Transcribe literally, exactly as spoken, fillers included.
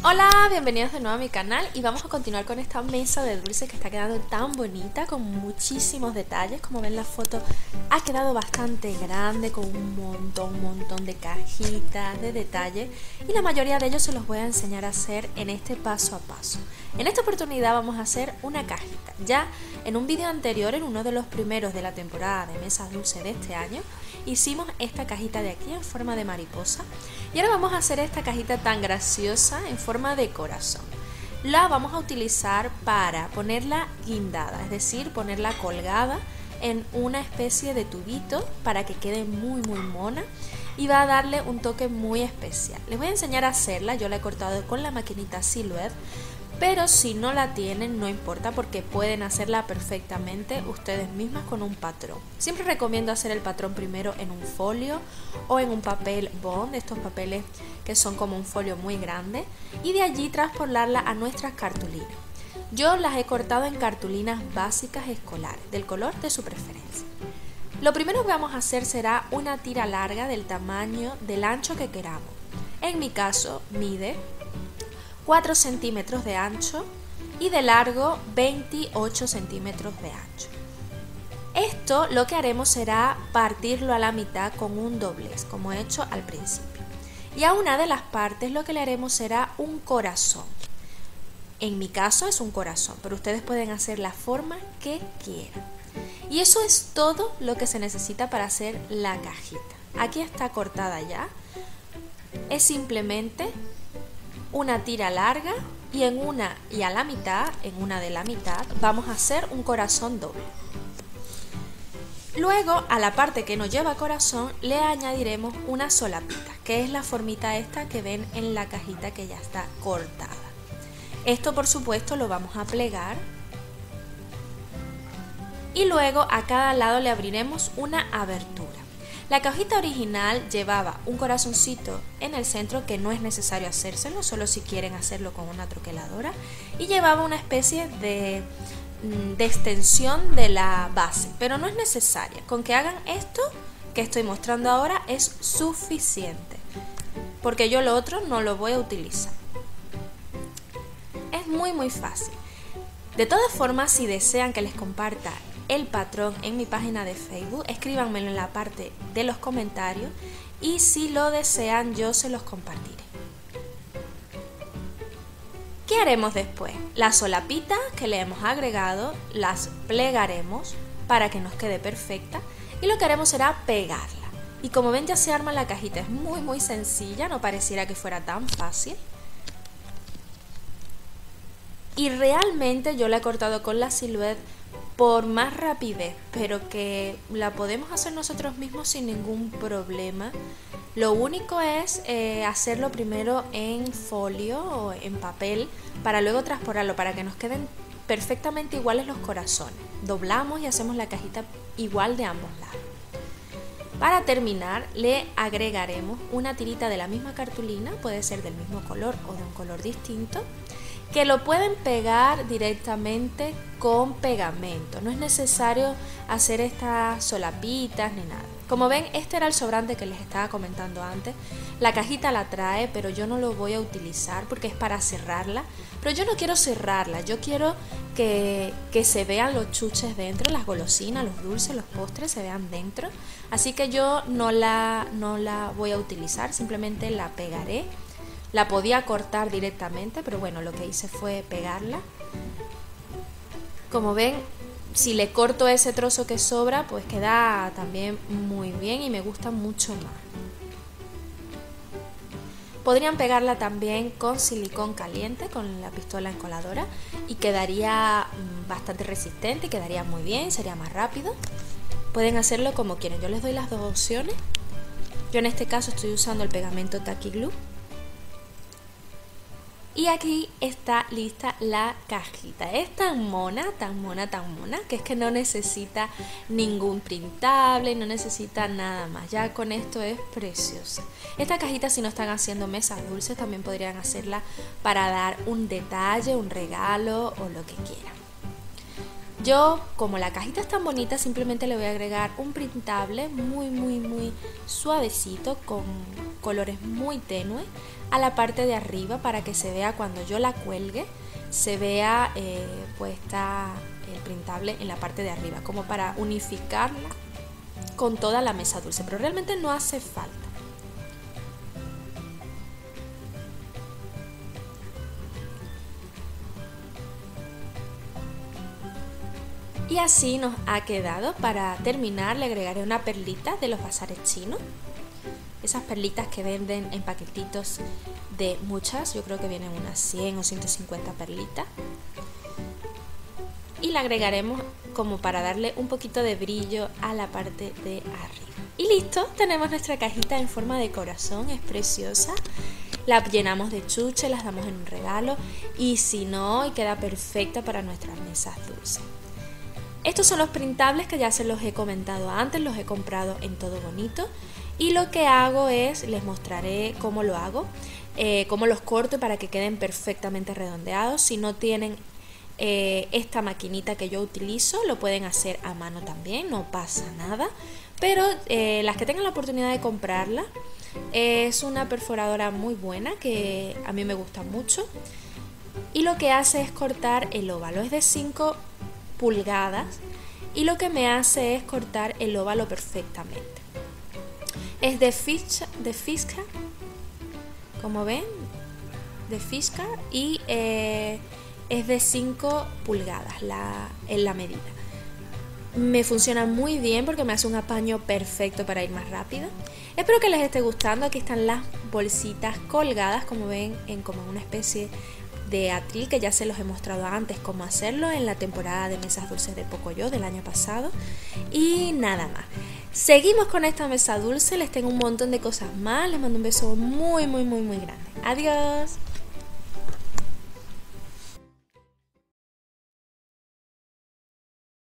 Hola, bienvenidos de nuevo a mi canal y vamos a continuar con esta mesa de dulces que está quedando tan bonita, con muchísimos detalles. Como ven, la foto ha quedado bastante grande, con un montón, un montón de cajitas, de detalles, y la mayoría de ellos se los voy a enseñar a hacer en este paso a paso. En esta oportunidad vamos a hacer una cajita. Ya en un vídeo anterior, en uno de los primeros de la temporada de mesas dulces de este año, hicimos esta cajita de aquí en forma de mariposa, y ahora vamos a hacer esta cajita tan graciosa en forma de corazón. La vamos a utilizar para ponerla guindada, es decir, ponerla colgada en una especie de tubito para que quede muy muy mona, y va a darle un toque muy especial. Les voy a enseñar a hacerla. Yo la he cortado con la maquinita Silhouette, pero si no la tienen no importa, porque pueden hacerla perfectamente ustedes mismas con un patrón. Siempre recomiendo hacer el patrón primero en un folio o en un papel bond, estos papeles que son como un folio muy grande, y de allí traspolarla a nuestras cartulinas. Yo las he cortado en cartulinas básicas escolares, del color de su preferencia. Lo primero que vamos a hacer será una tira larga del tamaño del ancho que queramos. En mi caso mide cuatro centímetros de ancho y de largo veintiocho centímetros de ancho. Esto lo que haremos será partirlo a la mitad con un doblez, como he hecho al principio. Y a una de las partes lo que le haremos será un corazón. En mi caso es un corazón, pero ustedes pueden hacer la forma que quieran. Y eso es todo lo que se necesita para hacer la cajita. Aquí está cortada ya. Es simplemente una tira larga, y en una y a la mitad, en una de la mitad, vamos a hacer un corazón doble. Luego, a la parte que no lleva corazón le añadiremos una solapita, que es la formita esta que ven en la cajita que ya está cortada. Esto, por supuesto, lo vamos a plegar, y luego a cada lado le abriremos una abertura. La cajita original llevaba un corazoncito en el centro, que no es necesario hacérselo, solo si quieren hacerlo con una troqueladora, y llevaba una especie de, de extensión de la base, pero no es necesaria. Con que hagan esto que estoy mostrando ahora es suficiente, porque yo lo otro no lo voy a utilizar. Es muy muy fácil. De todas formas, si desean que les comparta el patrón en mi página de Facebook, escríbanmelo en la parte de los comentarios, y si lo desean yo se los compartiré. ¿Qué haremos después? Las solapitas que le hemos agregado las plegaremos para que nos quede perfecta, y lo que haremos será pegarla. Y como ven, ya se arma la cajita. Es muy muy sencilla, no pareciera que fuera tan fácil. Y realmente yo la he cortado con la Silhouette por más rapidez, pero que la podemos hacer nosotros mismos sin ningún problema. Lo único es eh, hacerlo primero en folio o en papel, para luego transportarlo, para que nos queden perfectamente iguales los corazones. Doblamos y hacemos la cajita igual de ambos lados. Para terminar, le agregaremos una tirita de la misma cartulina, puede ser del mismo color o de un color distinto, que lo pueden pegar directamente con pegamento. No es necesario hacer estas solapitas ni nada. Como ven, este era el sobrante que les estaba comentando antes. La cajita la trae, pero yo no lo voy a utilizar porque es para cerrarla. Pero yo no quiero cerrarla, yo quiero que, que se vean los chuches dentro, las golosinas, los dulces, los postres se vean dentro. Así que yo no la, no la voy a utilizar, simplemente la pegaré. La podía cortar directamente, pero bueno, lo que hice fue pegarla. Como ven, si le corto ese trozo que sobra, pues queda también muy bien y me gusta mucho más. Podrían pegarla también con silicón caliente, con la pistola encoladora, y quedaría bastante resistente y quedaría muy bien, sería más rápido. Pueden hacerlo como quieren, yo les doy las dos opciones. Yo en este caso estoy usando el pegamento Tacky Glue. Y aquí está lista la cajita. Es tan mona, tan mona, tan mona, que es que no necesita ningún printable, no necesita nada más. Ya con esto es preciosa. Esta cajita, si no están haciendo mesas dulces, también podrían hacerla para dar un detalle, un regalo o lo que quieran. Yo, como la cajita es tan bonita, simplemente le voy a agregar un printable muy, muy, muy suavecito con colores muy tenues a la parte de arriba para que se vea cuando yo la cuelgue, se vea eh, puesta el printable en la parte de arriba, como para unificarla con toda la mesa dulce, pero realmente no hace falta. Y así nos ha quedado. Para terminar le agregaré una perlita de los bazares chinos. Esas perlitas que venden en paquetitos de muchas, yo creo que vienen unas cien o ciento cincuenta perlitas. Y la agregaremos como para darle un poquito de brillo a la parte de arriba. Y listo, tenemos nuestra cajita en forma de corazón, es preciosa. La llenamos de chuche, las damos en un regalo y si no, y queda perfecta para nuestras mesas dulces. Estos son los printables que ya se los he comentado antes, los he comprado en Todo Bonito. Y lo que hago es, les mostraré cómo lo hago, eh, cómo los corto para que queden perfectamente redondeados. Si no tienen eh, esta maquinita que yo utilizo, lo pueden hacer a mano también, no pasa nada. Pero eh, las que tengan la oportunidad de comprarla, es una perforadora muy buena que a mí me gusta mucho. Y lo que hace es cortar el óvalo, es de cinco pulgadas y lo que me hace es cortar el óvalo perfectamente. Es de Fiskar, de Fiskar como ven, de Fiskar y eh, es de cinco pulgadas la, en la medida. Me funciona muy bien porque me hace un apaño perfecto para ir más rápido. Espero que les esté gustando. Aquí están las bolsitas colgadas, como ven, en como una especie de atril que ya se los he mostrado antes cómo hacerlo en la temporada de mesas dulces de Pocoyo del año pasado. Y nada más. Seguimos con esta mesa dulce, les tengo un montón de cosas más. Les mando un beso muy muy muy muy grande. Adiós.